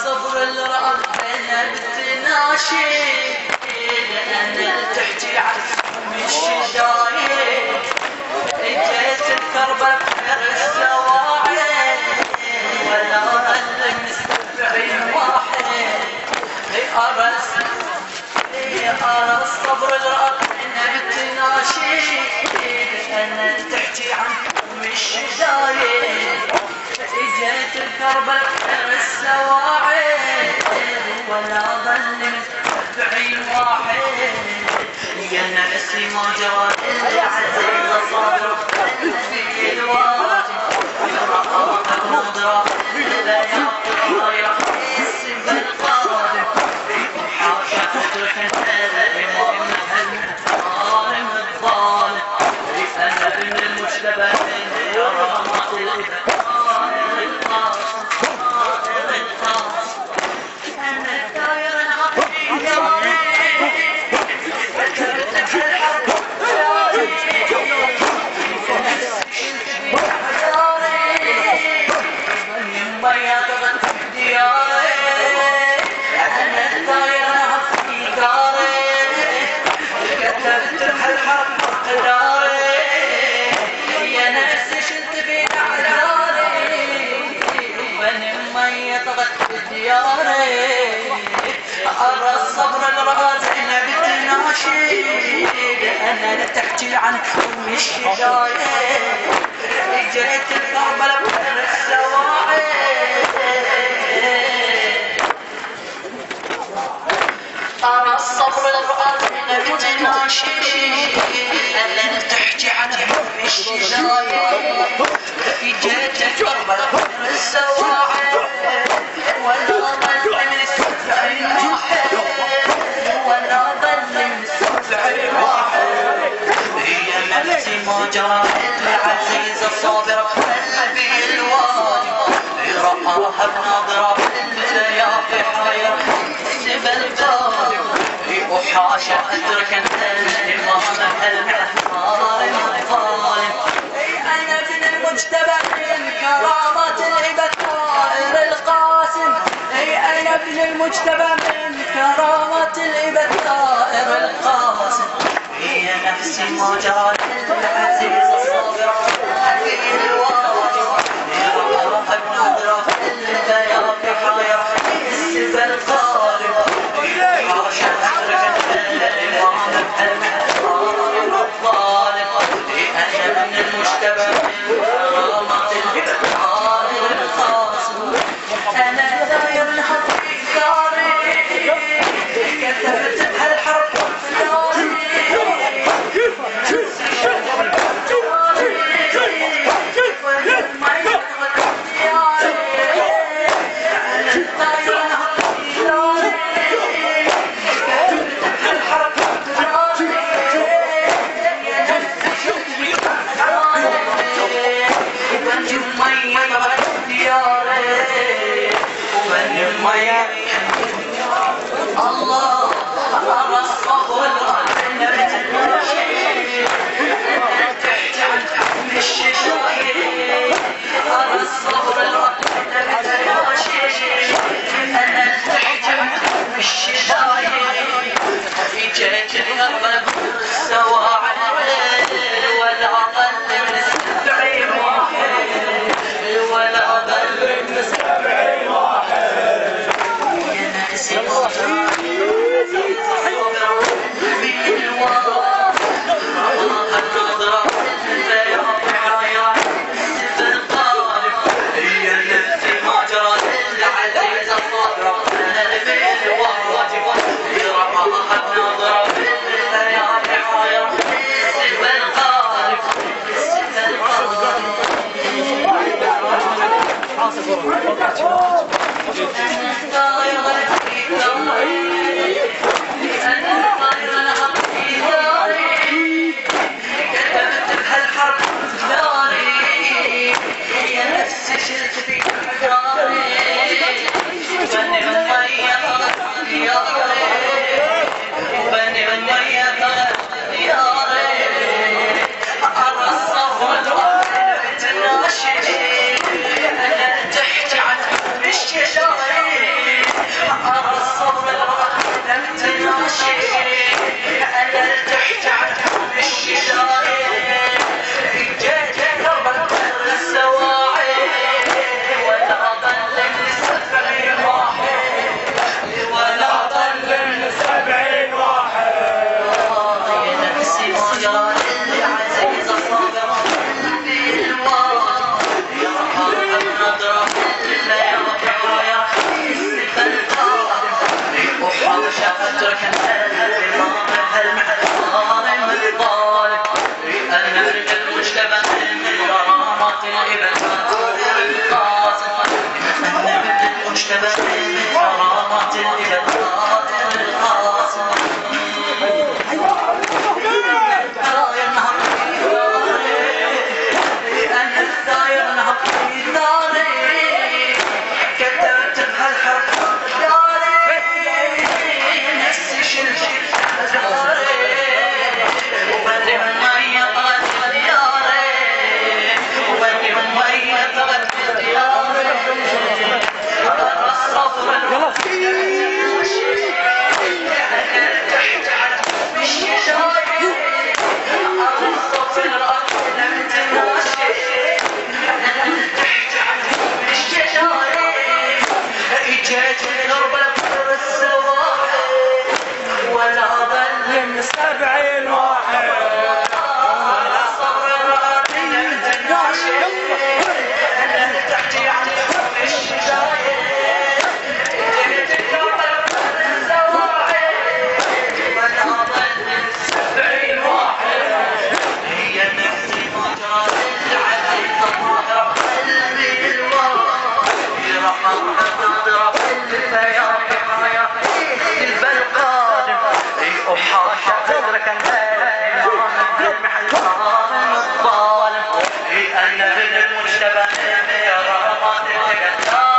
الصبر الرأب بين بتناشي أنا تحكي عن الشدايد اجيت الكربة بحر السواعد ولا أهلك بعين واحد أرى الصبر الرأب بين بتناشي أنا تحكي عن الشدايد اجيت الكربة بحر السواعد ولا ظل بعين واحد يا نفسي ما جرى الا عزيز الصبر في الواجب يرقى النظرة لا يرى السب القادم حاشا اترك الامام الظالم الظالم انا ابن المجتبى كرامة الابن أرى الصبر الرازين بتناشيد أنا تحكي عن أم الشدايد جيت الكربلة بحر السواعد أرى الصبر الرازين بتناشيد أنا تحكي عن أم الشدايد جيت الكربلة بحر السواعد ولا ظل من السبع واحد ولا ظل من السبع واحد هي نفسي ما جرى الا عزيز الصابر قلبي الواجب رآها بنظرة بالليالي حير السبل القادم وحاشا اترك انت الامام الظالم الظالم انا ابن المجتبى من كرامة الهبة طائر القاسم انا ابن المجتبى من كرامة الهبة طائر القاسم هي نفسي ما جرى العزيز الصابر في الواجب يرقى بنظرة الليالي حير السب القادم حاشا اترك الامام الظالم الظالم انا ابن المجتبى من كرامة الهبة طائر القاسم انا داير الحق في داري كتبت بهالحرب الله أرى الصبر تحكي عن حكم الشدايد أرى الصبر أنا تحكي عن حكم الشدايد جيت الكربة سواعد ولا ظل من السبع واحد ولا ظل من السبع واحد يا نفسي ما جرى أنا تحكي عن الشجاعة المجتمع من كرامات الإبطال القاسم الثاير نهر في ناري أنا الثاير نهر في ناري كتبت بهالحرب داري نفسي شلشل داري وبدي المية طغت في دياري وبدي المية طغت في دياري الصبر ولا ظل من 70 واحد ولا صبر انا تحت يعني مش شايف جيت اليوم الزواعي ولا ظل من 70 واحد هي نفسي مجرد العدل تطهر قلبي الواحد رحم تضرب البياض رايح البلقان وحاشا صدرك الظالم أنا بالمجتمع من رمضان